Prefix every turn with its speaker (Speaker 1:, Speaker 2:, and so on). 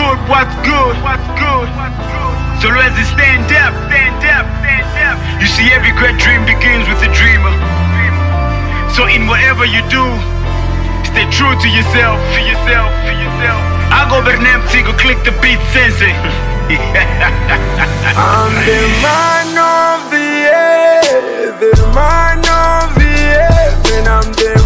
Speaker 1: good, what's good, what's good. So let's stand up, stand up, stand up. You see, every great dream begins with a dreamer. So in whatever you do, stay true to yourself, for yourself, for yourself. I go by the name Tigo, click the beat sensei.
Speaker 2: I'm the man of the air, the man of the air, and I'm the